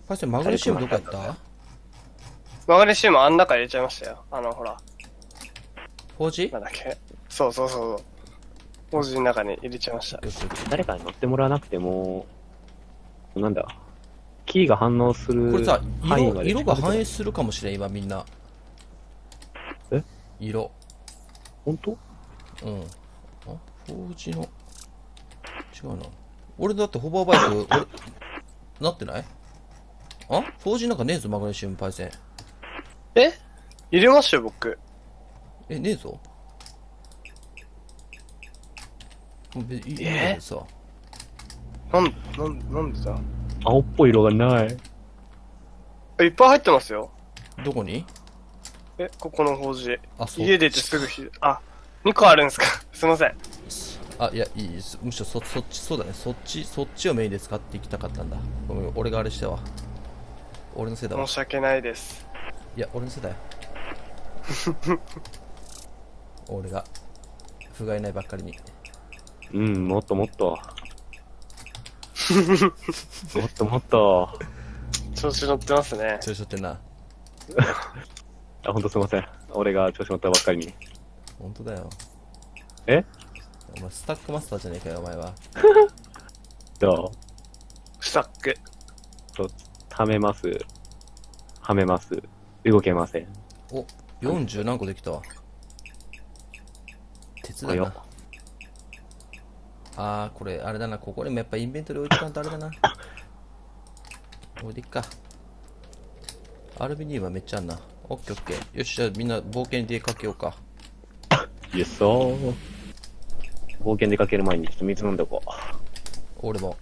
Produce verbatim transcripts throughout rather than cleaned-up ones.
パイセン、マグネシウムどこやった？ マグネシウムあん中入れちゃいましたよ。あの、ほら。 法事？ なんだっけ。そうそうそう。法事の中に入れちゃいました。 誰かに乗ってもらわなくても、なんだ、キーが反応する。 これさ、色、 範囲まで色が反映するかもしれん、今みんな。 え？ 色。 本当？ うん。あ、法事の。違うな。俺だってホバーバイク、俺、なってない？あ？法事なんかねえぞ、マグネシウムパイセン。 え？入れましたよ、僕。 え、ねえぞ。いいいえいさ。 なん、なん、なんでだ？ 青っぽい色がない。 え、いっぱい入ってますよ。 どこに？ え、ここの法事。 あ、そう。 家出てすぐひ、あ、にこあるんすか？すいません。 あ、いや、いいです。むしろそ、そっち、そうだね。そっち、そっちをメインで使っていきたかったんだ。ごめん、俺があれしたわ。俺のせいだわ。 申し訳ないです。 いや、俺のせいだよ。俺が、不甲斐ないばっかりに。 うん、もっともっと。もっともっと。 調子乗ってますね。 調子乗ってんな。 あ、ほんとすいません。俺が調子乗ったばっかりに。 ほんとだよ。 え？ お前、スタックマスターじゃねえかよ、お前は。 どスタック。 う？と、はめます。はめます。動けません。 お、よんじゅう何個できたわ。鉄だおよな。あー、これ、あれだな。ここにもやっぱインベントリ置いとかんとあれだな。置いていっか。アルミニウムはめっちゃあんな。オッケーオッケー。よし、じゃあみんな冒険に出かけようか。 イエスそう。冒険出かける前にちょっと水飲んでおこう。 俺も。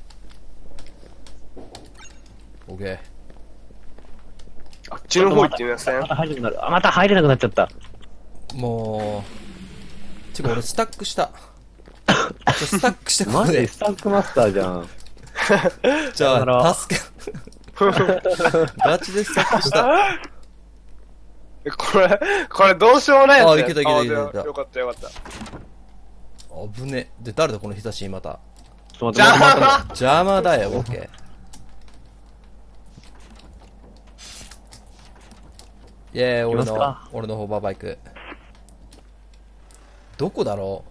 オッケー。 あっちの方行ってみません？ また入れなくなる。あ、また入れなくなっちゃった。 もう、てか俺スタックした。スタックしてここで。 マジスタックマスターじゃん。 じゃあ、助け。ガチでスタックした。 え、これ、これどうしようもないやつ。 あいけたいけたいけたあでよかったよかった。 危ね。で、誰だこの日差しまた。 ちょっと待って、 邪魔邪魔だよ、オッケー。イェーイ、俺の行きますか、 俺のホーバーバイク。どこだろ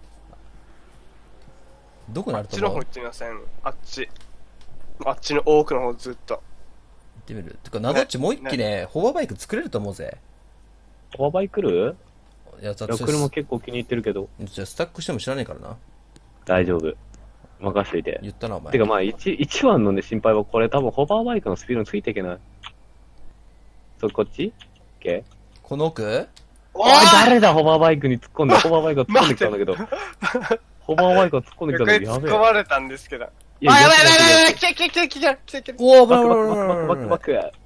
う？どこにあると思う？ あっちの方行ってみません？あっち。あっちの奥の方ずっと。 行ってみる。てか、などっちもう一機ね、ホーバーバイク作れると思うぜ。 ホバーバイク来る？ いや、だいや、車結構気に入ってるけど。 じゃあスタックしても知らねえからな。 大丈夫。任しといて。 言ったな、お前。 てかまあ、一、一番のね、心配はこれ多分ホバーバイクのスピードについていけない。そ、こっち？ OK？ この奥？ おい、誰だ、ホバーバイクに突っ込んで、ホバーバイクが突っ込んできたんだけど。ホバーバイクが突っ込んできたんだけど、や突っべえ。 込まれたんですけど。あ、 いややばいやばいやばいやばい、 や来て来て来て来て来て来て。 おー、ババックラバラバラバックバックバックバッバラバラ。 ク。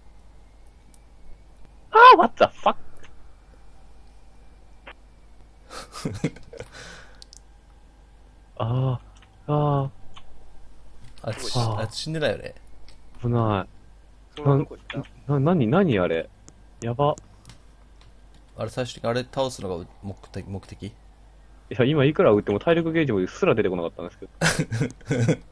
あー、what the fuck? あー、ああ、ちあーあ死んでないよね。 ー、危なそのどこ行っい。な、なに、なにあれ。やば。 あれ最終的にあれ倒すのが目的、目的？ いや、今いくら打っても体力ゲージもうっすら出てこなかったんですけど。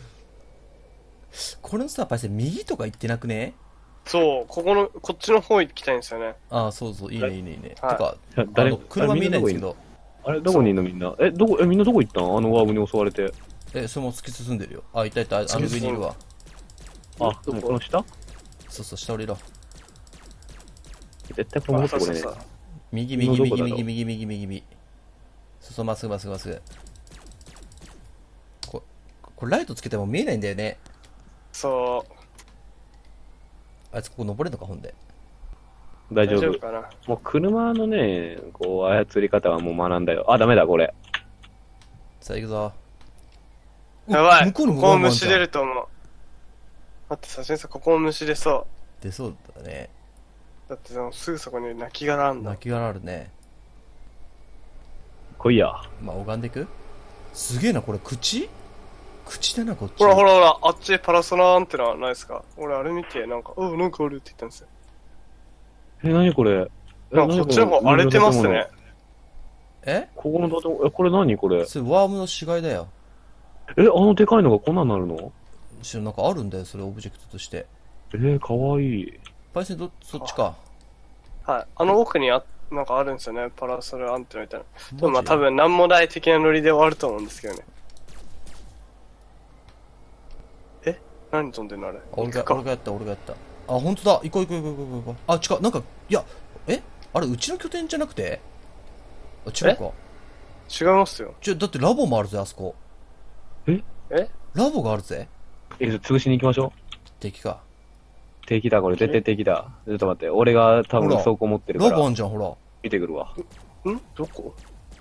これのさ、パイセン右とか行ってなくね？ た？そう、ここの、こっちの方行きたいんですよね。 ああ、そうそう、いいねいいねいいね。てはいか、 いや誰あの、車見えないんですけど。 あれ、どこにいんのみんな。え、どこ、え、みんなどこ行ったん？あのワームに襲われて。 え、そのまま突き進んでるよ。あ、いたいた、あの上にいるわ。 あ、でもこの下？ そうそう、下降りろ。 絶対これ戻ってこれねそうそうそう。 右右右どこだろう右右右右右。そうそう、まっすぐまっすぐまっすぐ。ここれライトつけても見えないんだよね。 そう。 あいつここ登れんのか、ほんで。 大丈夫。 大丈夫かな。 もう車のね、こう、操り方はもう学んだよ。あ、ダメだ、これ。 さあ行くぞ。 やばい。 向こうにここもも虫出ると思う。待って、さしさん、ここも虫出そ出そうだね。 う。だって、すぐそこに泣き殻あんだ。 泣き殻あるね。 来いや。 まあ、拝んでいく？すげえな、これ、口？口だな、こっち。 ほらほらほら、あっちパラソナーンってのはないですか？俺あれ見て、なんか、うん、なんかあるって言ったんですよ。 え、なにこれ。えなんかこっちの方荒れてますね。。 え？ ここの建物、え、これ何これ。 それワームの死骸だよ。 え、あのでかいのがこんなんなるの？ しなんかあるんだよ、それオブジェクトとして。 えー、かわいい。 パイセンど、そっちか。 はい。あの奥にあ、なんかあるんですよね。パラソルアンテナみたいな。でもまあマジ多分なんもない的なノリで終わると思うんですけどね。え何飛んでんのあれ。 あ俺が、 行くか俺がやった、俺がやった。あ、本当だ。行こう行こう行こう行こう行こう。あ、違う。なんか、いや、えあれ、うちの拠点じゃなくてあ、違うか。 違いますよ。 ちょ、だってラボもあるぜ、あそこ。 えラボがあるぜ。 え、潰しに行きましょう。 敵か。 敵だ、これ。絶対敵だ。ちょっと待って。俺が多分ほら倉庫持ってるから。 ラボあんじゃん、ほら。 見てくるわ。 んどこ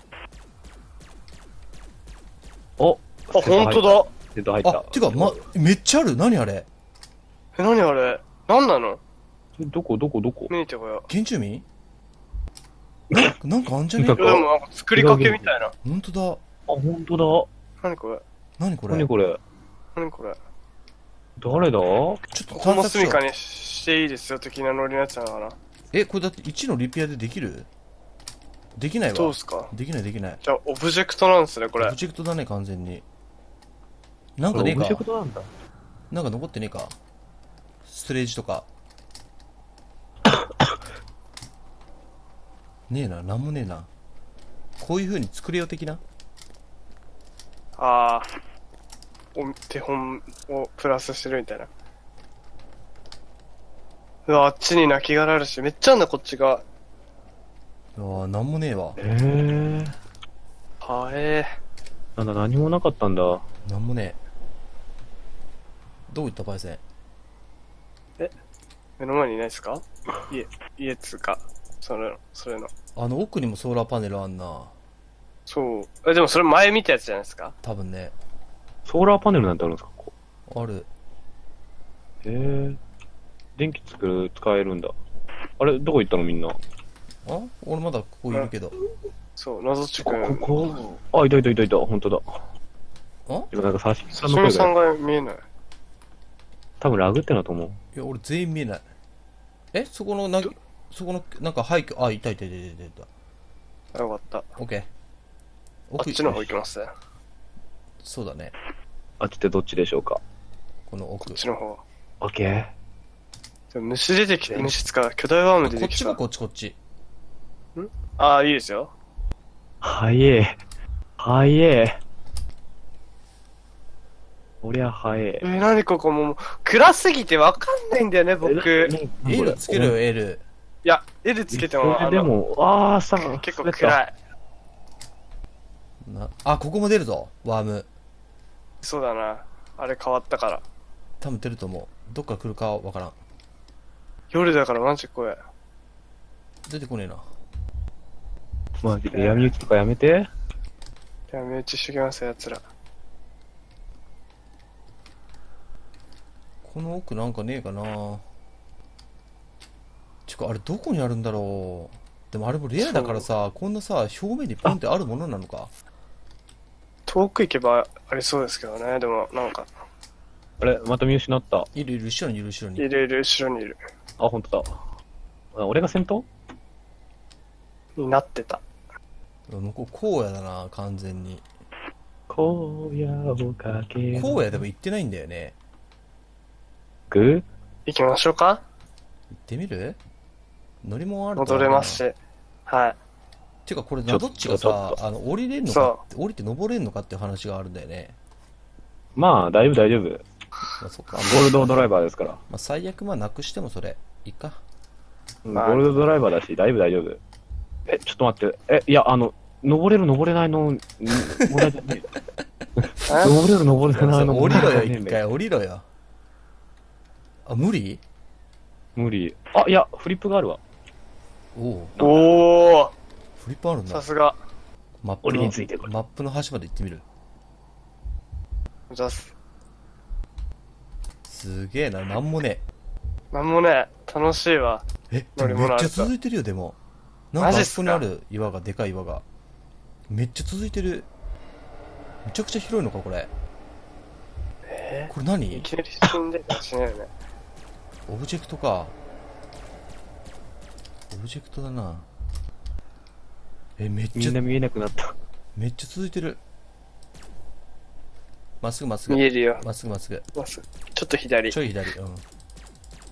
おあ、ほんとだ。 セット入った。 あ、てか、ま、めっちゃある。何あれえ、何あれ何なのどこどこどこ見に行ってこよ原住民なんか、なんかあんじゃねなんう。いやでもなんか作りかけみたいな。 ほんとだ。 あ、ほんとだ。 何これ何これ何これ何これ誰だちょっとここも探索しよう。 住みかにしていいですよ的なノリのやつなのかな。 え、これだっていちのリペアでできるできないわ。 どうすかできないできない。 じゃあ、オブジェクトなんですね、これオブ。ジェクトだね、完全に。なんかねえオブジェクか。 トなんだ。 なんか残ってねえか。ストレージとか。ねえな、なんもねえな。こういう風に作れよ的な。 ああ。お手本をプラスしてるみたいな。うわ、あっちに泣き殻あるし、めっちゃあんな、こっちが。 ああ、なんもねえわ。 えー。 はえなんだ、何もなかったんだ。 なんもねえ。どういったパイセンー。目の前にいないですか家、家っつうか。それの、それの。 あの奥にもソーラーパネルあんな。 そう。え、でもそれ前見たやつじゃないですか多分ね。 ソーラーパネルなんてあるんですかここ。 ある。 へえ。電気作る、使えるんだ。あれ、どこ行ったのみんな。 あ俺まだここいるけど。 そう、謎地こ区。 こ、あ、いたいたいたいた、ほんとだ。 あ今なんか刺身さんの刺身さん声が、 が見えない。 多分ラグってなと思う。 いや、俺全員見えない。えそこのな、そこの、なんか廃墟、あ、いたいたいたいたいた。 よかった。 オッケー。 あっちの方行きますね。 そうだね。 あっちってどっちでしょうか。 この奥。 こっちの方。 オッケー。 でも虫出てきて、虫つか、巨大ワーム出きた。 こってちもこっちこっち。 ああ、いいですよ。 はえ。はえ。おりゃはええ。ー、何ここもう、暗すぎてわかんないんだよね、僕。い L つけるよ、L。 や、L つけても、 そあの、 れでも、あーさ、 結構滑った暗い。 なあ、ここも出るぞ、ワーム。 そうだな。あれ変わったから。 多分出ると思う。どっから来るかわからん。 夜だからマジ怖い。 出てこねえな。 マジで闇討ちとかやめて。 いや、身内しときますよ、奴ら。 この奥なんかねえかな。ちゅか、あれどこにあるんだろう。でもあれもレアだからさ、こんなさ、表面にポンってあるものなのか。 遠く行けばありそうですけどね、でも、なんか、 あれ、また見失った。 いるいる、後ろにいる、後ろに。 いるいる、後ろにいる。 あ、ほんとだ。あ俺が先頭になってた。 向こう、荒野だな、完全に。 荒野をかけ荒野でも行ってないんだよね。 く行きましょうか行ってみる乗り物あると戻れますし。はい。 てかこれちょなどっちがちょっ、とさあの、降りれんのかそって、降りて登れんのかっていう話があるんだよね。 まあ、大丈夫大丈夫。 まあ、そっか。 ゴールドドライバーですから。 まあ、最悪まあなくしてもそれ、いいか。 まあゴールドドライバーだし、だいぶ大丈夫。え、ちょっと待って。え、いや、あの、登れる登れないの、ん問題じゃない。登れる登れないの降りろよ、 問題じゃねえん一だよ回降りろよ。あ、無理無理。あ、いや、フリップがあるわ。 おお、 おー、 フリップあるんださ。すが。 マップの、 俺についてこれマップの端まで行ってみる。 じゃあす。 すげえな、なんもねなんもね、楽しいわ。 え。え、でもめっちゃ続いてるよ、でも。なんかあそマジっすかこにある岩が、でかい岩が。めっちゃ続いてる。めちゃくちゃ広いのか、これ。 えこれー、い何きなり死んでたらしないよね。 オブジェクトか。オブジェクトだな。え、めっちゃ、 みんな見えなくなった。 めっちゃ続いてる。まっすぐまっすぐ。 見えるよ。 まっすぐまっすぐ。 まっすぐちょっと左。 ちょい左。うん。 。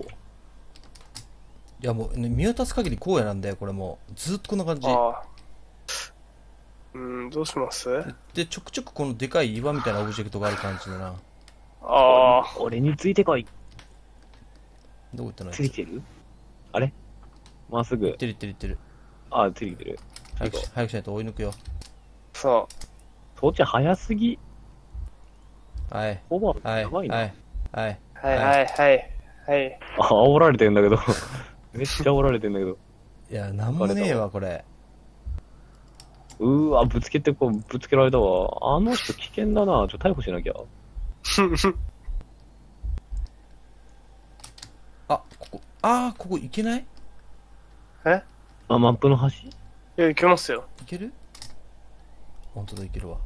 いやもう、ね、見渡す限り荒野なんだよ、これもう。ずっとこんな感じ。 ああ。うーん、どうします？ で、ちょくちょくこのでかい岩みたいなオブジェクトがある感じだな。 ああ。 俺についてこい。 どこ行ったの？ ついてる？あれまっすぐ。 行ってる行ってる行ってる。 あ、ついてる。 早くし、早くしないと追い抜くよ。 そそっち早すぎ。 はい。 オーバはい。 ーやばいな。 はい。はい。 う。はいはいはい。はい。 あ、煽られてんだけど。めっちゃ煽られてんだけど。 いや、なんもねえわ、これ。 うーわ、ぶつけてこう、ぶつけられたわ。あの人危険だな。ちょっと逮捕しなきゃ。 あ、ここ、あー、ここ行けない？ えあ、マップの端？ いや、行けますよ。 いける？ほんとだ、いけるわ。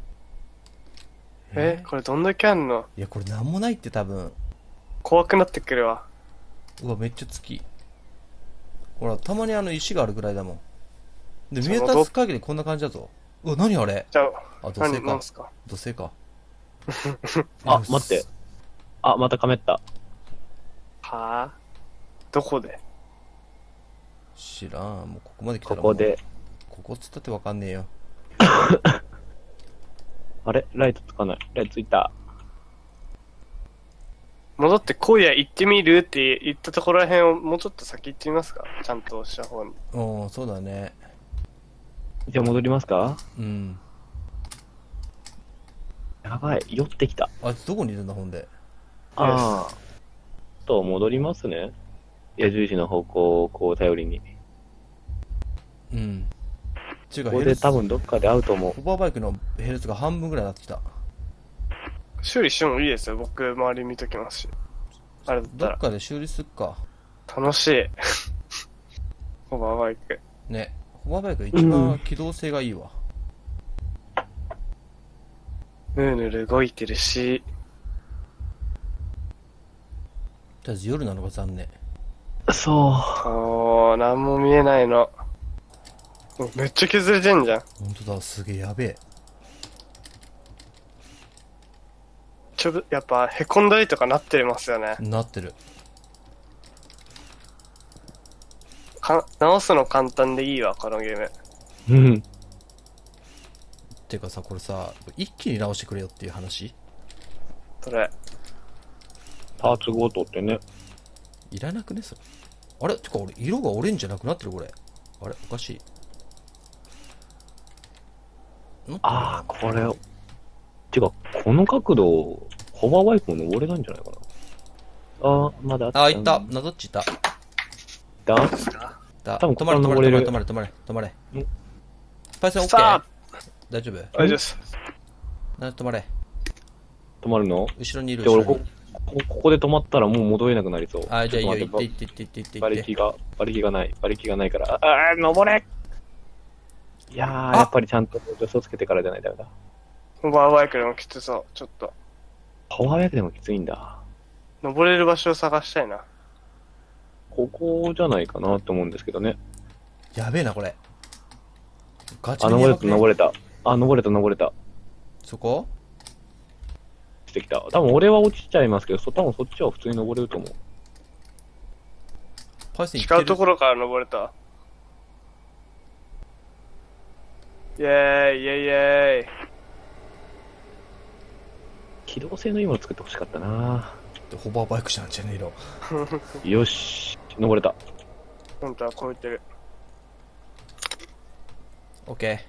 え、これどんだけあんの？ いや、これなんもないって多分。 怖くなってくるわ。 うわ、めっちゃ月。ほら、たまにあの石があるぐらいだもん。で、 そう見渡す限りこんな感じだぞ。うわ、何あれ？ じゃあ、 あ、 土星か何なん。すか？ 土星か。 あ、待って。あ、またカメった。 はぁ？どこで？ 知らん。もうここまで来たらもう。 ここで。 ここっつったってわかんねえよ。 あれライトつかない。ライトついた。 戻って荒野行ってみるって言ったところらへんをもうちょっと先行ってみますか？ちゃんとした方に。 うん、そうだね。 じゃあ戻りますか？ うん。 やばい。酔ってきた。 あいつどこにいるんだ、ほんで。 ああ。と、戻りますね。矢印の方向をこう頼りに。 うん。ちゅうか、 ここヘルス、 で多分どっかで会うと思う。 ホバーバイクのヘルスが半分ぐらいになってきた。 修理してもいいですよ。僕、周り見ときますし。あれだったどっら。 かで修理すっか。 楽しい。ホバーバイク。 ね。ホバーバイク一番機動性がいいわ。 ヌーヌル動いてるし。 とりあえず夜なのが残念。 そう。 おー、なんも見えないの。めっちゃ削れてんじゃん。 ほんとだ、すげえやべえ。 ちょぶ、やっぱ、凹んだりとかなってますよね。 なってる。 か、直すの簡単でいいわ、このゲーム。 うん。 てかさ、これさ、一気に直してくれよっていう話？ それ。 パーツごとってね。 いらなくねそれ。あれてか俺、色がオレンジじゃなくなってるこれ。あれおかしい。んああ、これを。てか、この角度、ホバーバイクも登れないんじゃないかな。ああ、まだあ、いった。などっちいた。いだた。 多分止まれ、止まれ、 ここから登れる止まれ、止まれ、止まれ、止まれ。 んパイセンオッスターケー大丈夫？ 大丈夫です。 な、止まれ。 止まるの後ろにいる、 で、俺こ後ろに。、 こここで止まったらもう戻れなくなりそう。 あ、じゃあいいよ、 ちょっと待行って行って行って行って馬行って。 力が、馬力がない。馬力がないから。ああ、登れいやー、やっぱりちゃんと助走つけてからじゃないとダメだ。 ホバーバイクでもきつそう。ちょっと。 ホバーバイクでもきついんだ。 登れる場所を探したいな。 ここじゃないかなと思うんですけどね。 やべえな、これ。ガチあ、登れた、 めにやばくね登れた。あ、登れた、登れた。 そこしてきた。多分俺は落ちちゃいますけど、そ、多分そっちは普通に登れると思う。 パイセン行ってる違うところから登れた。イェーイ、イェイイェイ。 機動性のいいもの作ってほしかったな。 ホバーバイクじゃん、ジェネイロ。 よし、登れた。 本当は超えてる。 オッケ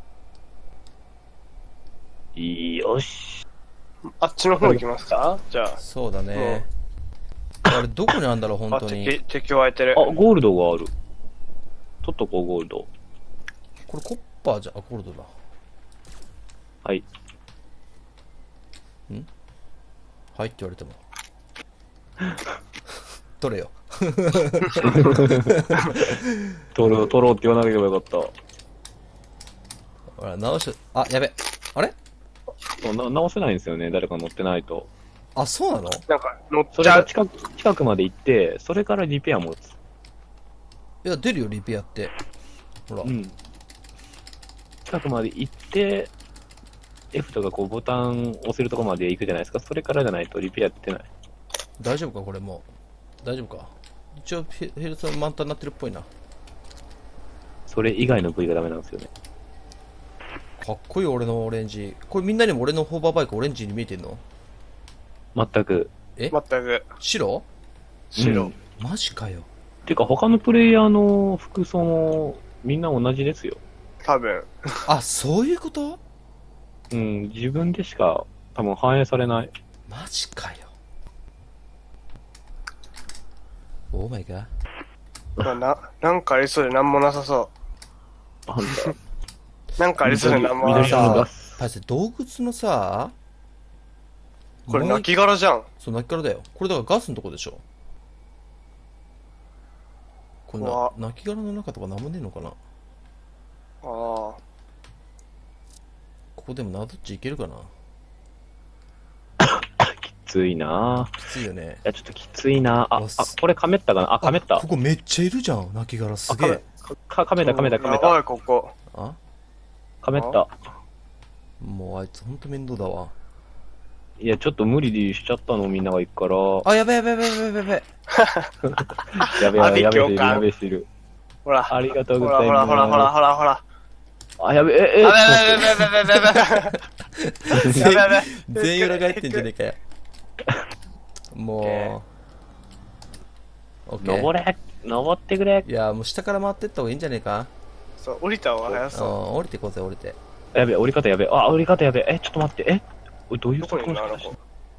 よし。 あっちの方行きますか？じゃー。そうだね。あれ、どこにあるんだろう、本あ。あ、 当に。 敵、敵湧いてる。 あ、ゴールドがある。取っとこう、ゴールド。 これコッパーじゃ、あ、ゴールドだ。 はい。 はいって言われても。取れよ。 取ろう、取ろうって言わなければよかった。 ほら、直し、あ、やべ。あれそうな直せないんですよね、誰か乗ってないと。 あ、そうなの？ なんか乗っそちゃう。 れが近く、近くまで行って、それからリペア持つ。 いや、出るよ、リペアって。ほら。 うん。近くまで行って、 F とかこうボタン押せるとこまで行くじゃないですか。それからじゃないとリペアってない。 大丈夫かこれもう。大丈夫か一応ヘヘルスは満タンになってるっぽいな。 それ以外の部位がダメなんですよね。 かっこいい俺のオレンジ。これみんなにも俺のホーバーバイクオレンジに見えてんの？ 全く。 え全く白？ 白。 うんマジかよ。 てか他のプレイヤーの服装もみんな同じですよ。 多分。 あ、そういうこと？ うん、自分でしか多分反映されない。 マジかよ。オーマイガー。 な、なんかありそうでなんもなさそあんた。 う。なんかありそうでなんもな緑色のさガス。 パイセン動物のさ、 そう。これ、 もう泣き殻じゃん。 そう、泣き殻だよ。これだからガスのとこでしょ。これうわな、泣き殻の中とかなんもねえのかな。 ああ。 ここでもナドッチいけるかな。 きついなぁ。 きついよね。 いや、ちょっときついなぁ。あ、 わあ、これカメったかなあ、カメった。 ここめっちゃいるじゃん、泣き殻すあ、カメげえ。、 か、カメた、カメた、カメた。 やばい、ここ。 あカメった。 もうあいつほんと面倒だわ。 いや、ちょっと無理しちゃったの、みんなが行くから。 あ、やべやべやべやべやべやべ。 やべ阿やべ、やべしてる、 鼻教官やべしてる。 ほら。 ありがとうほらございます。 ほらほらほらほらほら。 あ、やべ、え、え、 あちょっと待ってべべべべべべべべ。 全やべやべ。 全員裏返ってんじゃねえかよ。もう、オッケー。 登れ、登ってくれ。 いや、もう下から回ってった方がいいんじゃねえか。 そう、降りた方が早うん、 そ降りてこうぜ、降りて。 やべ、降り方やべ。あ、降り方やべ。え、ちょっと待って。え、おいどういうう。どこにいるのあの格好子。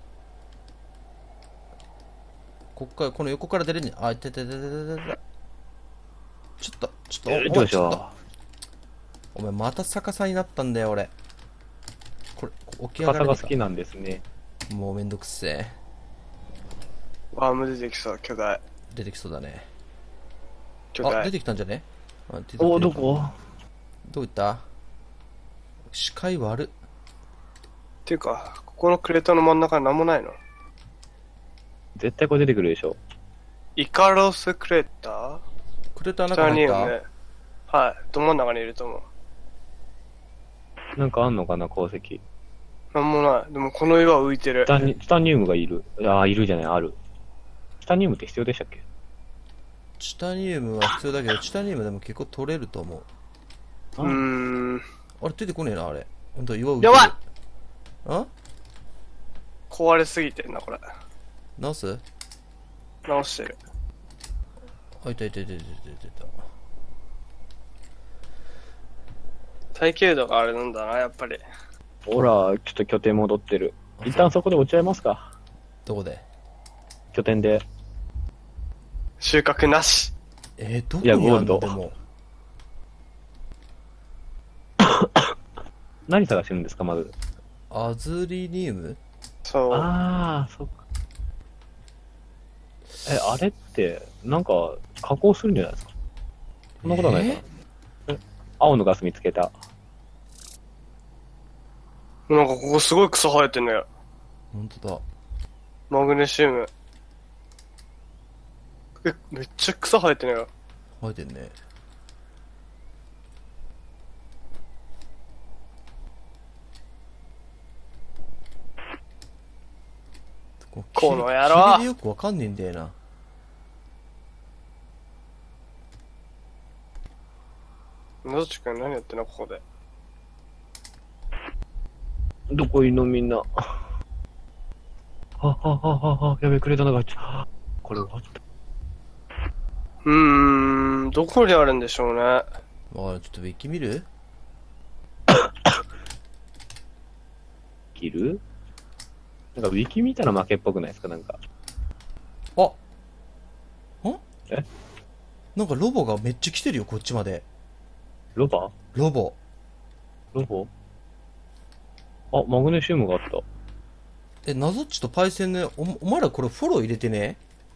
こっから、この横から出れんねん。あ、いててててててて。ちょっと、ちょっと、 え、 おどうし前ちょっとよお前また逆さになったんだよ、俺。これ、起きう。 上がれねえか傘が好きなんですね。 もうめんどくせえ。 ワーム出てきそう、巨大。 出てきそうだね。 巨あ、出大。 てきたんじゃね？あ出てきてるお、どこどういった視界悪っ。 っていうか、ここのクレーターの真ん中になんもないの？ 絶対これ出てくるでしょ。 イカロスクレータークレーターチタニ中入った？ ウム。はい。ど真ん中にいると思う。 なんかあんのかな、鉱石。 なんもない。でもこの岩浮いてるチ。タニ、チタニウムがいる。ああ、いるじゃない、ある。チタニウムって必要でしたっけ？ チタニウムは必要だけど、チタニウムでも結構取れると思う。 うーん。 あれ出てこねえな、あれ。ほんと岩浮いてる。 やばいあ壊れすぎてんな、これ。 直す？ 直してる。 あ、いたいたいたいたいたいた。 耐久度があれなんだな、やっぱり。 ほら、ちょっと拠点戻ってる。一旦そこで落ちちゃいますか。 どこで？ 拠点で。 収穫なし。 えー、どこいやにあるゴールドのでも。 何探してるんですか、まず。 アズリニウム？ そう。 ああ、そっか。え、あれって、なんか、加工するんじゃないですか。そんなことはないかな。え青のガス見つけた。 なんかここすごい草生えてんのよ。 ほんとだ。 マグネシウム。え、めっちゃ草生えてんのよ。 生えてんね。ここの野郎霧でよくわかんねえんだよな。 のぞちくん何やってんのここで。 どこいんのみんな。ははははは、やべえ、くれたながっちゃ。これ終わった。 うーん、どこにあるんでしょうね。 あ、ちょっとウィキ見る？ 切るなんかウィキ見たら負けっぽくないですかなんか。 あんえなんかロボがめっちゃ来てるよ、こっちまで。 ロバロボ。 ロボあ、マグネシウムがあった。 え、ナゾッチとパイセンね、お、お前らこれフォロー入れてね。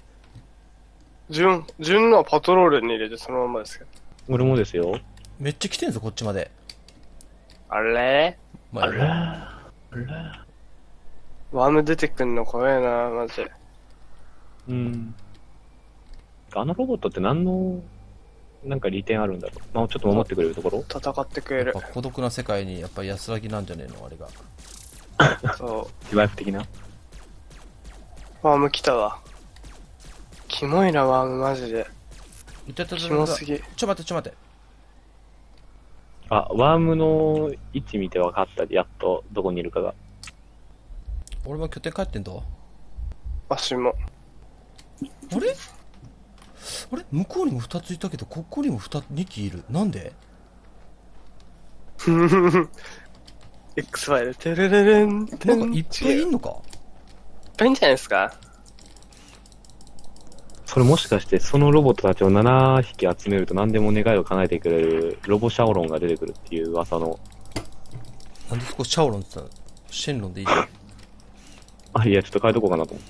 順、順のはパトロールに入れてそのままですけど。 俺もですよ。 めっちゃ来てんぞ、こっちまで。 あれまあ、 あれあれワーム出てくんの怖えな、マジ。 うん。あのロボットって何のなんか利点あるんだろう。まあちょっと守ってくれるところ戦ってくれるやっぱ。孤独な世界にやっぱ安らぎなんじゃねえのあれが。 そリバイフ的なう。ワーム来たわ。キモいな、ワームマジで。 いったいったいったキモすぎ。 ちょ待ってちょ待って。 あ、ワームの位置見て分かったで、やっとどこにいるかが。 俺も拠点帰ってんだ。 わしも。 あれあれ向こうにもふたついたけど、ここにもに、にきいる。なんで？ X ファイル、てるるるん。 なんかいっぱいいんのか？ いっぱいいんじゃないですか？ それもしかして、そのロボットたちをななひき集めると何でも願いを叶えてくれるロボシャオロンが出てくるっていう噂の。 なんでそこシャオロンって言ったの？シェンロンでいいじゃん。 あ、いや、ちょっと変えとこうかなと思って。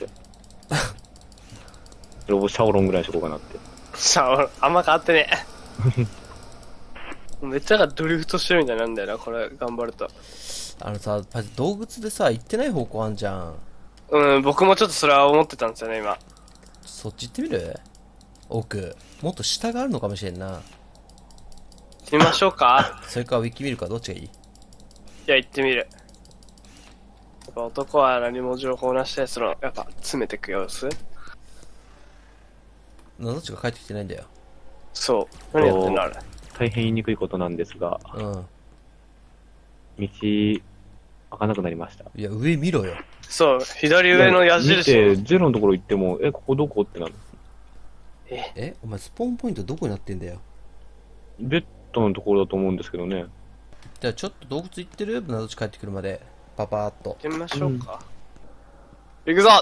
ロボシャオロンぐらいにしとこうかなって。 シャオ、あんま変わってねえ。めっちゃがドリフトしてるみたいなんだよな、これ、頑張ると。 あのさ、動物でさ、行ってない方向あんじゃん。 うん、僕もちょっとそれは思ってたんですよね、今。 そっち行ってみる？奥。もっと下があるのかもしれんな。 行ってみましょうか。 それかウィキ見るかどっちがいい？ いや、行ってみる。やっぱ男は何も情報なしで、その、やっぱ詰めてく様子。 などっちが帰ってきてないんだよ。 そう。何やってんのあれ。 大変言いにくいことなんですが、 うん。 道、開かなくなりました。 いや、上見ろよ。 そう、左上の矢見印て、ゼロのところ行っても、え、ここどこってなる。 え、 えお前スポーンポイントどこになってんだよ。 ベッドのところだと思うんですけどね。 じゃあちょっと洞窟行ってる？などっち帰ってくるまで。パパーっと行。ってみましょうか。行くぞ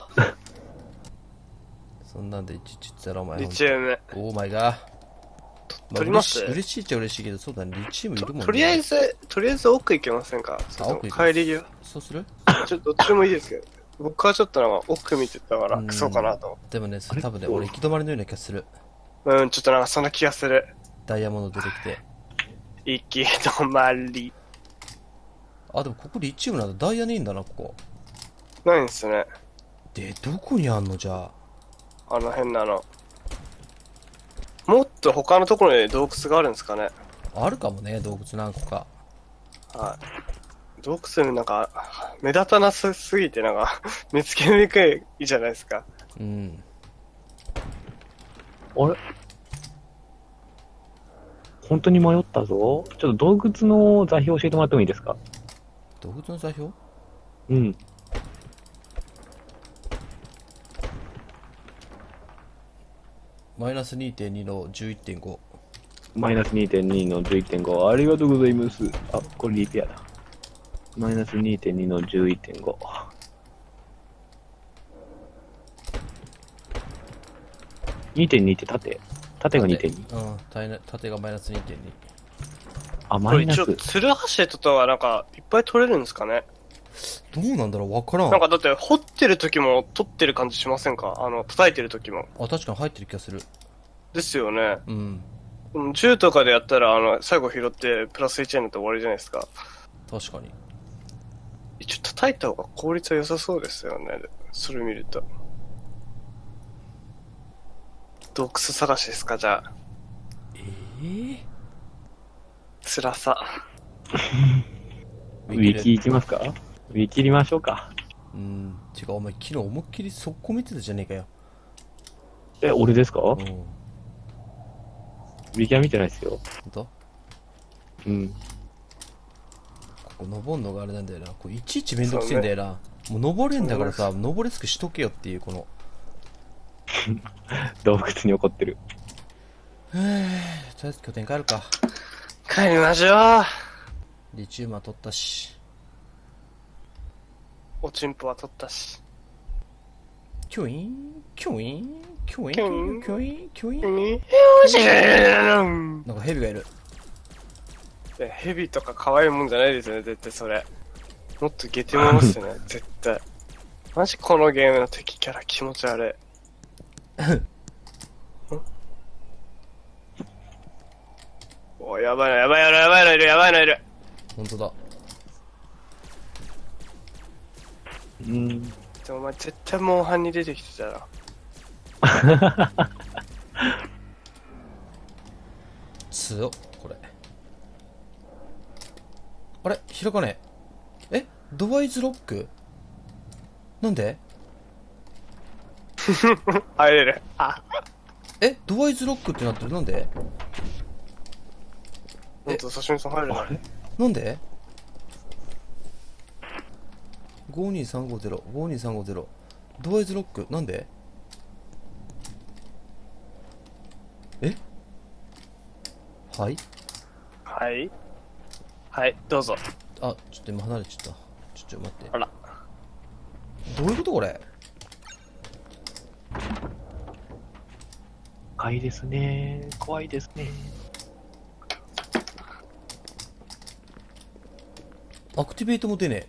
そんなんでいちいち言ってたらお前。 リチウム。 オーマイガー。 取ります嬉しい嬉しいっちゃ嬉しいけど、そうだね、リチウムいるもんね。 とりあえず、とりあえず奥行けませんか？ あ奥行く帰り際。 そうする？ ちょっとどっちでもいいですけど。僕はちょっとなんか奥見てたからうんクソかなと思って。 でもね、それ多分ね、俺行き止まりのような気がする。 うん、ちょっとなんかそんな気がする。 ダイヤモンド出てきて。 行き止まり。 あ、でもここリチウムなんだ。ダイヤねえんだな、ここ。 ないんですね。 で、どこにあんのじゃあ。 あの変なの。もっと他のところに洞窟があるんですかね。 あるかもね、洞窟何個か。 はい。洞窟になんか、目立たなさすぎてなんか、見つけにくいじゃないですか。 うん。 あれ本当に迷ったぞ。ちょっと洞窟の座標教えてもらってもいいですか？ 洞窟の座標？ うん。 マイナス にてんに の じゅういってんご。 マイナス にてんに の じゅういってんご。ありがとうございます。あ、これリペアだ。マイナス にてんに の じゅういってんご。にてんに って縦縦が にてんに。 うん、縦縦がマイナス にてんに。 あ、 こマイナスれ一応、。ツルハシェットとはなんか、いっぱい取れるんですかね。 どうなんだろう、わからん。 なんかだって、掘ってる時も取ってる感じしませんか？あの、叩いてる時も。 あ、確かに入ってる気がする。 ですよね。 うん。 うん銃とかでやったら、あの、最後拾って、プラスいちになって終わりじゃないですか。 確かに。 一応叩いた方が効率は良さそうですよね。それ見ると。洞窟探しですか、じゃあ。 えぇ、 辛さ。 ウィキ行きますか？ウィキ入りましょうか。 うん。違う、お前昨日思いっきり速攻見てたじゃねえかよ。 え、俺ですか？ウうん。 ィキは見てないですよ。 ほんと？ うん。 ここ登んのがあれなんだよな。これいちいちめんどくせえんだよな。もう登れんだからさ、登れつくしとけよっていう、この。 洞窟に怒ってる。 へぇ、とりあえず拠点帰るか。 帰りましょう。 リチウムは取ったし。 おちんぽは取ったし。 キュイーンキュイーンキュイキュイーンンキュイーンキュイーン。 よしーなんかヘビがいる。 いやヘビとか可愛いもんじゃないですよね、絶対それ。もっとゲテモノっすよね、絶対。マジこのゲームの敵キャラ気持ち悪い。おい、やばいな、やばいな、やばいのいる、やばいのいる。 ほんとだ。 うん。 でもお前絶対モンハンに出てきてたら。 強っ、これ。あれ開かねえ。えドアイズロックなんで入れる。あ、 えドアイズロックってなってる。なんでほんと、刺身さん入るな。 なんで ごにーさんごゼロ、ごにーさんごゼロ。ドアイズロックなんでえはいはい。はい、どうぞ。 あ、ちょっと今離れちゃった。ちょ、ちょ、待って。 あら。 どういうことこれ。 怖いですね。怖いですね。 アクティベートも出ね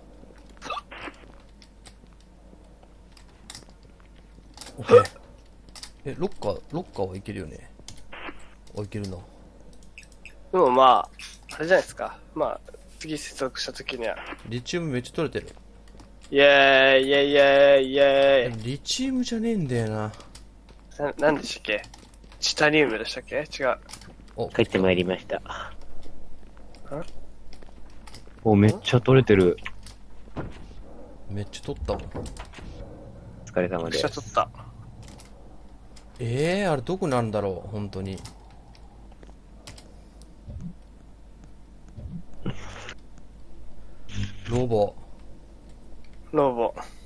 え。オッケー。え、ロッカー、ロッカーはいけるよね。あ、いけるな。 でもまあ、あれじゃないですか。まあ、次接続した時には。 リチウムめっちゃ取れてる。 イェーイ、イェイイェイイェイ。 リチウムじゃねえんだよな。 な、なんでしたっけ？チタニウムでしたっけ？違う。 お、 帰ってまいりました。お、めっちゃ取れてる。 めっちゃ取ったもん。 お疲れ様めっです。 ちゃ取った。 ええー、あれどこにあるんだろう、本当に。ロボ。 ローボ。